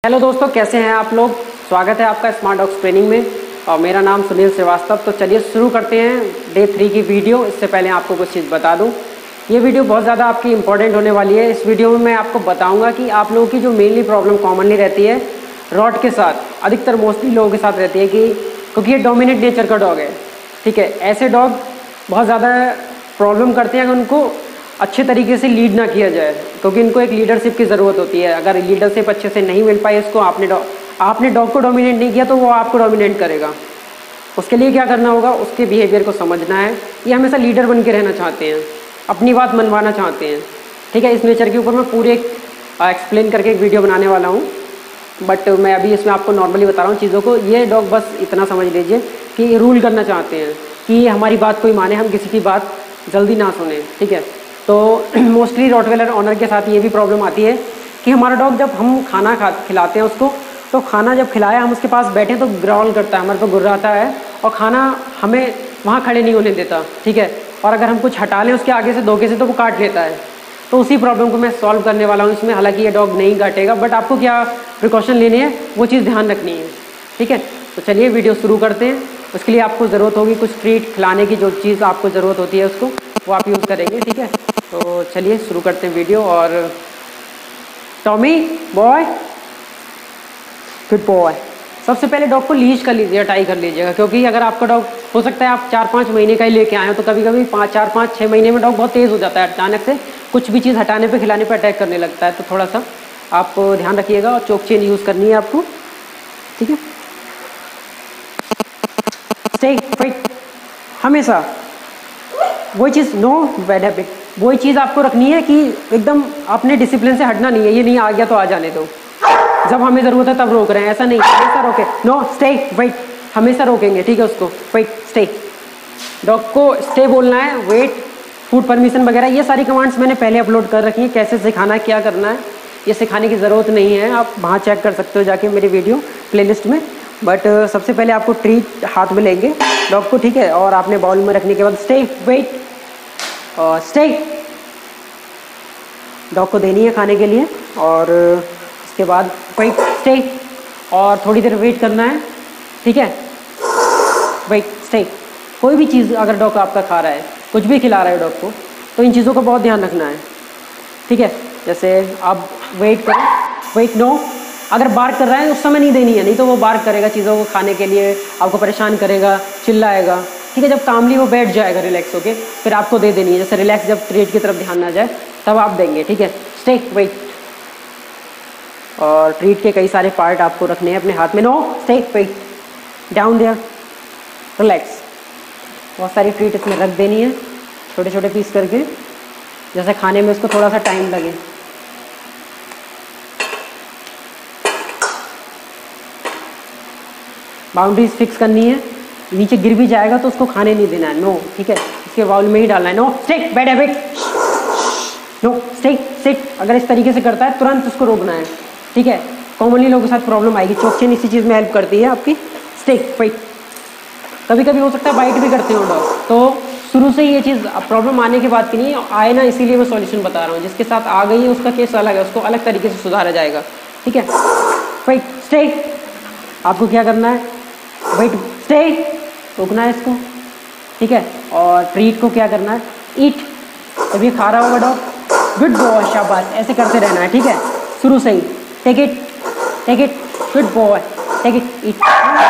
Hello दोस्तों, कैसे हैं आप लोग। स्वागत है आपका स्मार्ट डॉग्स ट्रेनिंग में और मेरा नाम सुनील श्रीवास्तव। तो चलिए शुरू करते हैं डे 3 की वीडियो। इससे पहले आपको कुछ चीज़ बता दूं, ये वीडियो बहुत ज़्यादा आपकी इंपॉर्टेंट होने वाली है। इस वीडियो में मैं आपको बताऊंगा कि आप लोगों की जो मेनली प्रॉब्लम कॉमनली रहती है रॉट के साथ, अधिकतर मोस्टली लोगों के साथ रहती है कि क्योंकि ये डोमिनेंट नेचर का डॉग है, ठीक है। ऐसे डॉग बहुत ज़्यादा प्रॉब्लम करते हैं अगर उनको अच्छे तरीके से लीड ना किया जाए, क्योंकि इनको एक लीडरशिप की ज़रूरत होती है। अगर लीडरशिप अच्छे से नहीं मिल पाई इसको, आपने डॉग को डोमिनेट नहीं किया तो वो आपको डोमिनेट करेगा। उसके लिए क्या करना होगा, उसके बिहेवियर को समझना है। ये हमेशा लीडर बन के रहना चाहते हैं, अपनी बात मनवाना चाहते हैं, ठीक है। इस नेचर के ऊपर मैं पूरे एक्सप्लेन करके एक वीडियो बनाने वाला हूँ, बट मैं अभी इसमें आपको नॉर्मली बता रहा हूँ चीज़ों को। ये डॉग बस इतना समझ लीजिए कि रूल करना चाहते हैं कि हमारी बात कोई माने, हम किसी की बात जल्दी ना सुने, ठीक है। तो मोस्टली रॉटवेलर ऑनर के साथ ये भी प्रॉब्लम आती है कि हमारा डॉग जब हम खाना खिलाते हैं उसको, तो खाना जब खिलाया हम उसके पास बैठे तो ग्राउल करता है, हमारे पे गुर्राता है और खाना हमें वहाँ खड़े नहीं होने देता, ठीक है। और अगर हम कुछ हटा लें उसके आगे से धोखे से तो वो काट लेता है। तो उसी प्रॉब्लम को मैं सॉल्व करने वाला हूँ इसमें। हालांकि ये डॉग नहीं काटेगा, बट आपको क्या प्रिकॉशन लेनी है वो चीज़ ध्यान रखनी है, ठीक है। तो चलिए वीडियो शुरू करते हैं। उसके लिए आपको ज़रूरत होगी कुछ ट्रीट खिलाने की, जो चीज़ आपको ज़रूरत होती है उसको वो आप यूज़ करेंगे, ठीक है। तो चलिए शुरू करते हैं वीडियो। और टॉमी बॉय, गुड बॉय। सबसे पहले डॉग को लीज कर लीजिएगा, टाई कर लीजिएगा, क्योंकि अगर आपका डॉग हो सकता है आप 4-5 महीने का ही लेके आए हो, तो कभी कभी 4-5-6 महीने में डॉग बहुत तेज़ हो जाता है, अचानक से कुछ भी चीज़ हटाने पे खिलाने पे अटैक करने लगता है। तो थोड़ा सा आप ध्यान रखिएगा और चोक चेन यूज़ करनी है आपको, ठीक है। स्टे फाइट, हमेशा वही चीज़, नो बैड हैबिट, वही चीज़ आपको रखनी है कि एकदम आपने डिसिप्लिन से हटना नहीं है। ये नहीं आ गया तो आ जाने दो, जब हमें ज़रूरत है तब रोक रहे हैं, ऐसा नहीं, हमेशा रोके। नो स्टे वेट, हमेशा रोकेंगे, ठीक है। उसको वेट स्टे, डॉग को स्टे बोलना है, वेट, फूड परमिशन वगैरह, ये सारी कमांड्स मैंने पहले अपलोड कर रखी हैं। कैसे सिखाना है, क्या करना है, ये सिखाने की ज़रूरत नहीं है, आप वहाँ चेक कर सकते हो जाके मेरी वीडियो प्लेलिस्ट में। बट सबसे पहले आपको ट्रीट हाथ में लेंगे डॉग को, ठीक है, और आपने बाउल में रखने के बाद स्टे वेट और स्टे डॉग को देनी है खाने के लिए। और उसके बाद वेट स्टे और थोड़ी देर वेट करना है, ठीक है। वेट स्टे, कोई भी चीज़ अगर डॉग आपका खा रहा है, कुछ भी खिला रहा है डॉग को, तो इन चीज़ों का बहुत ध्यान रखना है, ठीक है। जैसे आप वेट करो, वेट नो, अगर बार्क कर रहा है उस समय नहीं देनी है, नहीं तो वो बार्क करेगा चीज़ों को खाने के लिए, आपको परेशान करेगा, चिल्लाएगा, ठीक है। जब कामली वो बैठ जाएगा रिलैक्स होके, फिर आपको दे देनी है। जैसे रिलैक्स, जब ट्रीट की तरफ ध्यान ना जाए तब आप देंगे, ठीक है। स्टे वेट, और ट्रीट के कई सारे पार्ट आपको रखने हैं अपने हाथ में। No stay wait, down there, relax. बहुत सारी ट्रीट इसमें रख देनी है छोटे छोटे पीस करके, जैसे खाने में उसको थोड़ा सा टाइम लगे। बाउंड्रीज फिक्स करनी है, नीचे गिर भी जाएगा तो उसको खाने नहीं देना है, नो, ठीक है, इसके बाउल में ही डालना है। No stay bad habit, no stay sit, अगर इस तरीके से करता है तुरंत उसको रोकना है, ठीक है। कॉमनली लोगों के साथ प्रॉब्लम आएगी, चोक चेन इसी चीज़ में हेल्प करती है आपकी। स्टे फाइट, कभी कभी हो सकता है बाइट भी करते हो डॉग, तो शुरू से ही ये चीज़ प्रॉब्लम आने के बाद की नहीं आए ना, इसीलिए मैं सॉल्यूशन बता रहा हूँ। जिसके साथ आ गई है उसका केस अलग है, उसको अलग तरीके से सुधारा जाएगा, ठीक है। फाइट स्टे, आपको क्या करना है, वेट स्टे, रोकना है इसको, ठीक है। और ट्रीट को क्या करना है, ईट, जब ये खा रहा होगा डॉग, गुड बॉय, शाबाश, ऐसे करते रहना है, ठीक है, शुरू से ही। Take it, good boy, take it, eat,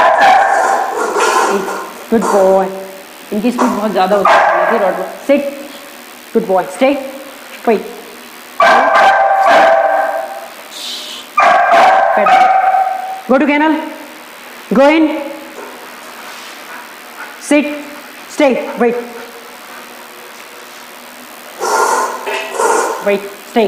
good boy. इनकी स्पीड बहुत ज़्यादा होती है, रॉट, sit, good boy, stay, wait, go to kennel, go in, sit, stay, wait, stay,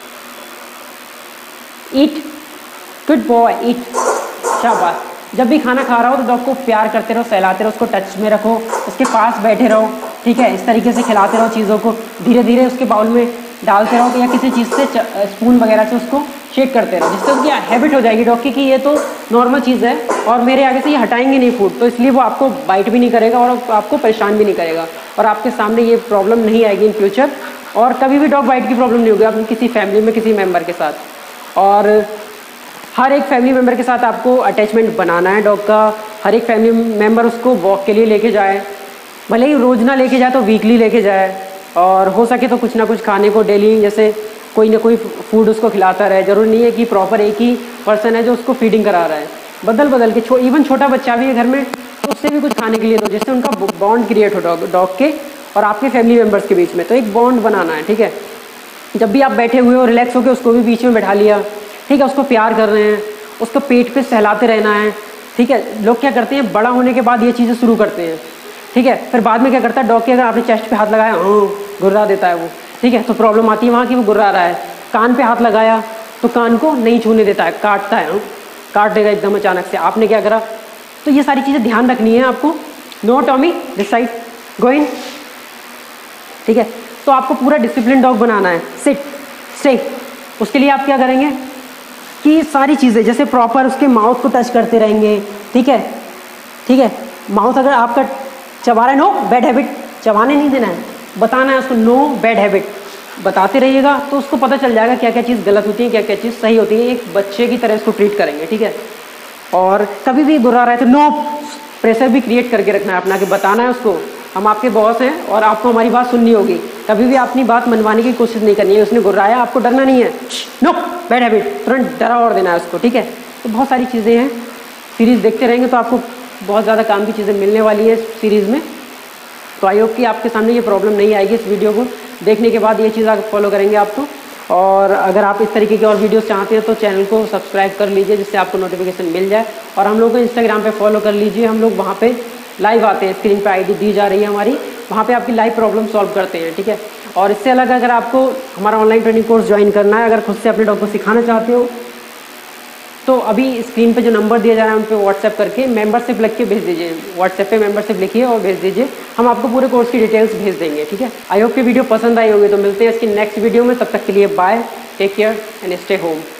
eat, good boy, eat, शाबाश। जब भी खाना खा रहा हो तो डॉग को प्यार करते रहो, सहलाते रहो, उसको टच में रखो, उसके पास बैठे रहो, ठीक है। इस तरीके से खिलाते रहो चीज़ों को, धीरे धीरे उसके बाउल में डालते रहो, या किसी चीज़ से स्पून वगैरह से उसको शेक करते रहो, जिससे उसकी हैबिट हो जाएगी डॉग की कि ये तो नॉर्मल चीज़ है और मेरे आगे से ये हटाएंगे नहीं फूड, तो इसलिए वो आपको बाइट भी नहीं करेगा और आपको परेशान भी नहीं करेगा, और आपके सामने ये प्रॉब्लम नहीं आएगी इन फ्यूचर, और कभी भी डॉग बाइट की प्रॉब्लम नहीं होगी आप किसी फैमिली में किसी मेम्बर के साथ। और हर एक फैमिली मेम्बर के साथ आपको अटैचमेंट बनाना है डॉग का। हर एक फैमिली मेम्बर उसको वॉक के लिए लेके जाए, भले ही रोज़ ना लेके जाए तो वीकली लेके जाए, और हो सके तो कुछ ना कुछ खाने को डेली जैसे कोई ना कोई फूड उसको खिलाता रहे। जरूरी नहीं है कि प्रॉपर एक ही पर्सन है जो उसको फीडिंग करा रहा है, बदल बदल के इवन छोटा बच्चा भी है घर में तो उससे भी कुछ खाने के लिए दो, जिससे उनका बॉन्ड क्रिएट हो डॉग के और आपके फैमिली मेम्बर्स के बीच में। तो एक बॉन्ड बनाना है, ठीक है। जब भी आप बैठे हुए हो रिलैक्स होकर उसको भी बीच में बैठा लिया, ठीक है, उसको प्यार कर रहे हैं, उसको पेट पे सहलाते रहना है, ठीक है। लोग क्या करते हैं बड़ा होने के बाद ये चीज़ें शुरू करते हैं, ठीक है, फिर बाद में क्या करता है डॉग के अगर आपने चेस्ट पे हाथ लगाया गुर्रा देता है वो, ठीक है, तो प्रॉब्लम आती है वहाँ की वो गुर्रा रहा है। कान पे हाथ लगाया तो कान को नहीं छूने देता है, काटता है, काट देगा एकदम अचानक से, आपने क्या करा। तो ये सारी चीज़ें ध्यान रखनी है आपको। No Tommy this side going, ठीक है। तो आपको पूरा डिसिप्लिन डॉग बनाना है। सिट स्टे, उसके लिए आप क्या करेंगे कि सारी चीज़ें जैसे प्रॉपर उसके माउथ को टच करते रहेंगे, ठीक है, ठीक है। माउथ अगर आपका चबा रहा है, नो बैड हैबिट, चबाने नहीं देना है, बताना है उसको नो बैड हैबिट, बताते रहिएगा तो उसको पता चल जाएगा क्या क्या चीज़ गलत होती है, क्या क्या चीज़ सही होती है। एक बच्चे की तरह इसको ट्रीट करेंगे, ठीक है। और कभी भी गुर्रा रहा है तो नो, प्रेशर भी क्रिएट करके रखना है अपना, कि बताना है उसको हम आपके बॉस हैं और आपको हमारी बात सुननी होगी। कभी भी अपनी बात मनवाने की कोशिश नहीं करनी है। उसने गुर्राया, आपको डरना नहीं है, नो बैड हैबिट, तुरंत डरा और देना है उसको, ठीक है। तो बहुत सारी चीज़ें हैं, सीरीज़ देखते रहेंगे तो आपको बहुत ज़्यादा काम की चीज़ें मिलने वाली है इस सीरीज़ में। तो आई होप कि आपके सामने ये प्रॉब्लम नहीं आएगी। इस वीडियो को देखने के बाद ये चीज़ आप फॉलो करेंगे आपको। और अगर आप इस तरीके के और वीडियोस चाहते हैं तो चैनल को सब्सक्राइब कर लीजिए, जिससे आपको नोटिफिकेशन मिल जाए। और हम लोग को इंस्टाग्राम पे फॉलो कर लीजिए, हम लोग वहाँ पे लाइव आते हैं, स्क्रीन पे आईडी दी जा रही है हमारी, वहाँ पे आपकी लाइव प्रॉब्लम सॉल्व करते हैं, ठीक है। और इससे अलग अगर आपको हमारा ऑनलाइन ट्रेनिंग कोर्स ज्वाइन करना है, अगर खुद से अपने डॉग को सिखाना चाहते हो तो अभी स्क्रीन पे जो नंबर दिया जा रहा है उन पर व्हाट्सएप करके मेंबरशिप लिख के भेज दीजिए। व्हाट्सएप पे मेंबरशिप लिखिए और भेज दीजिए, हम आपको पूरे कोर्स की डिटेल्स भेज देंगे, ठीक है। आई होप कि वीडियो पसंद आई होगी। तो मिलते हैं इसकी नेक्स्ट वीडियो में, तब तक के लिए bye, take care and stay home.